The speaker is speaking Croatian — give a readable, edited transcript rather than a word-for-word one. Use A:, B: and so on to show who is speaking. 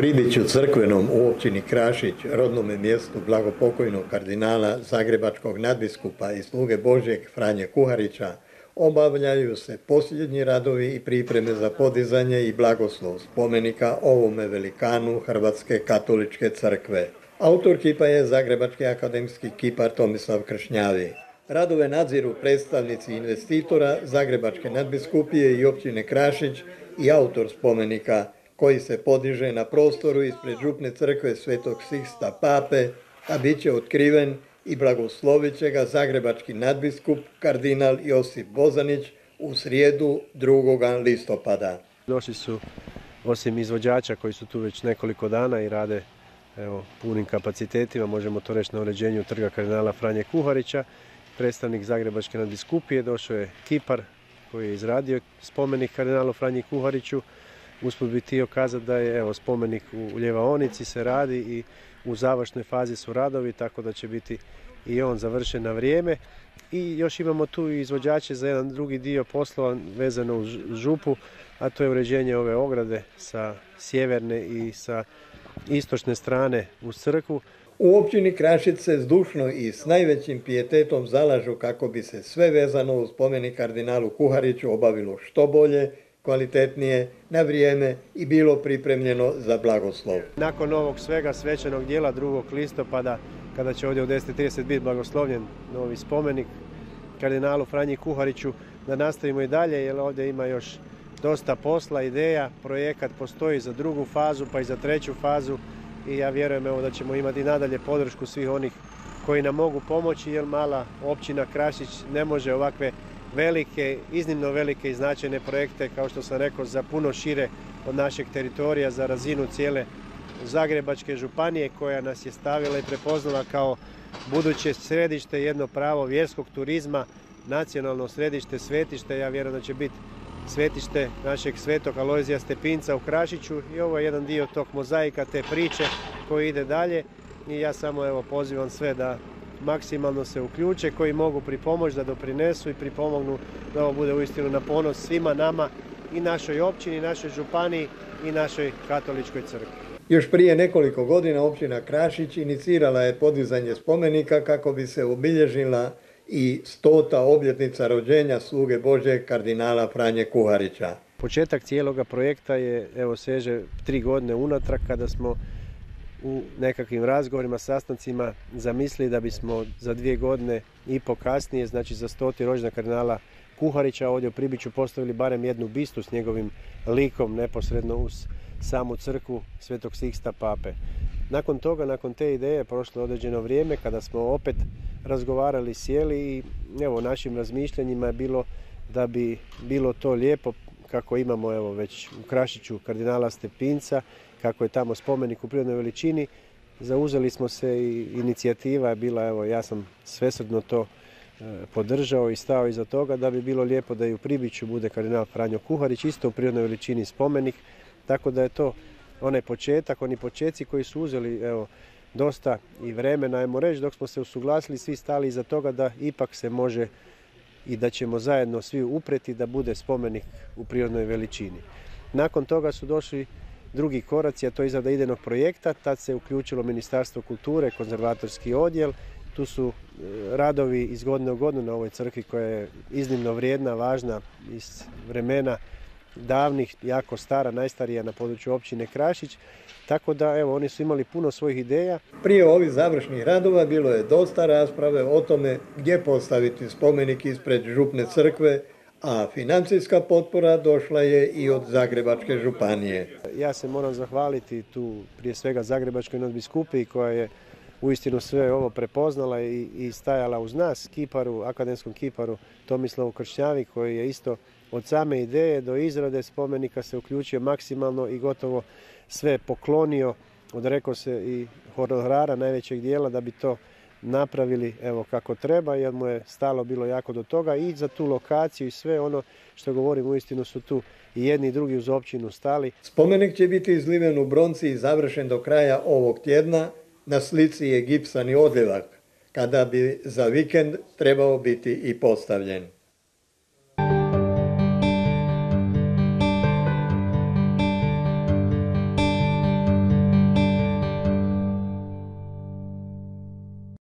A: Fridiću crkvenom u općini Krašić, rodnome mjestu blagopokojnog kardinala zagrebačkog nadbiskupa i sluge Božjeg Franje Kuharića, obavljaju se posljednji radovi i pripreme za podizanje i blagoslov spomenika ovome velikanu Hrvatske katoličke crkve. Autor kipa je zagrebački akademski kipar Tomislav Kršnjavi. Radove nadziru predstavnici investitora Zagrebačke nadbiskupije i općine Krašić i autor spomenika, koji se podiže na prostoru ispred župne crkve Svetog Siksta Pape, a bit će otkriven i blagoslovit će ga zagrebački nadbiskup kardinal Josip Bozanić u srijedu 2. listopada.
B: Došli su, osim izvođača koji su tu već nekoliko dana i rade punim kapacitetima, možemo to reći, na uređenju trga kardinala Franje Kuharića, predstavnik Zagrebačke nadbiskupije, došao je kipar koji je izradio spomenik kardinalu Franji Kuhariću. Usput bih htio kazati da je spomenik u Ljevaonici se radi i u završnoj fazi su radovi, tako da će biti i on završen na vrijeme. I još imamo tu i izvođače za jedan drugi dio poslova vezano uz župu, a to je uređenje ove ograde sa sjeverne i sa istočne strane uz crkvu.
A: U općini Krašić se zdušno i s najvećim pijetetom zalažu kako bi se sve vezano uz spomenik kardinalu Kuhariću obavilo što bolje, kvalitetnije, na vrijeme i bilo pripremljeno za blagoslov.
B: Nakon ovog svega svečanog dijela 2. listopada, kada će ovdje u 10:30 biti blagoslovljen novi spomenik kardinalu Franji Kuhariću, da nastavimo i dalje, jer ovdje ima još dosta posla, ideja, projekat postoji za 2. fazu pa i za 3. fazu i ja vjerujem da ćemo imati i nadalje podršku svih onih koji nam mogu pomoći, jer mala općina Krašić ne može ovakve velike, iznimno velike i značajne projekte, kao što sam rekao, za puno šire od našeg teritorija, za razinu cijele Zagrebačke županije, koja nas je stavila i prepoznala kao buduće središte, jedno pravo vjerskog turizma, nacionalno središte, svetište. Ja vjerujem da će biti svetište našeg svetog Alojzija Stepinca u Krašiću i ovo je jedan dio tog mozaika, te priče koji ide dalje i ja samo pozivam sve da maksimalno se uključe, koji mogu pripomoći, da doprinesu i pripomognu da ovo bude uistinu na ponos svima nama i našoj općini, našoj županiji i našoj katoličkoj crkvi.
A: Još prije nekoliko godina općina Krašić inicirala je podizanje spomenika kako bi se obilježila i 100. obljetnica rođenja sluge Božjeg kardinala Franje Kuharića.
B: Početak cijeloga projekta seže 3 godine unatrag, kada smo u nekakvim razgovorima, sastancima zamislili da bismo za 2 godine i po kasnije, znači za 100. rođendan kardinala Kuharića, ovdje u Pribiću postavili barem jednu bistu s njegovim likom neposredno uz samu crkvu Svetog Siksta Pape. Nakon toga, nakon te ideje, prošlo je određeno vrijeme kada smo opet razgovarali, sjeli i našim razmišljanjima je bilo da bi bilo to lijepo kako imamo već u Krašiću kardinala Stepinca, kako je tamo spomenik u prirodnoj veličini. Zauzeli smo se i inicijativa je bila, ja sam svesrdno to podržao i stao iza toga, da bi bilo lijepo da i u Pribiću bude kardinal Franjo Kuharić, isto u prirodnoj veličini spomenik, tako da je to onaj početak, oni počeci koji su uzeli dosta i vremena, ajmo reći, dok smo se usuglasili, svi stali iza toga da ipak se može i da ćemo zajedno svi upreti da bude spomenik u prirodnoj veličini. Nakon toga su došli drugi koraci, a to je izrada idejnog projekta. Tad se uključilo Ministarstvo kulture, konzervatorski odjel. Tu su radovi iz godine u godinu na ovoj crkvi, koja je iznimno vrijedna, važna, iz vremena davnih, jako stara, najstarija na području općine Krašić. Tako da oni su imali puno svojih ideja.
A: Prije ovih završnih radova bilo je dosta rasprave o tome gdje postaviti spomenik ispred župne crkve, a financijska potpora došla je i od Zagrebačke županije.
B: Ja se moram zahvaliti tu prije svega Zagrebačkoj nadbiskupiji, koja je uistinu sve ovo prepoznala i stajala uz nas, kiparu, akademskom kiparu Tomislavu Kršnjavi, koji je isto od same ideje do izrade spomenika se uključio maksimalno i gotovo sve poklonio, odrekao se i honorara najvećeg dijela da bi to napravili kako treba, jer mu je stalo bilo jako do toga i za tu lokaciju i sve ono što govorim, uistinu su tu i jedni i drugi uz općinu stali.
A: Spomenik će biti izliven u bronci i završen do kraja ovog tjedna. Na slici je gipsani odljevak, kada bi za vikend trebao biti i postavljen.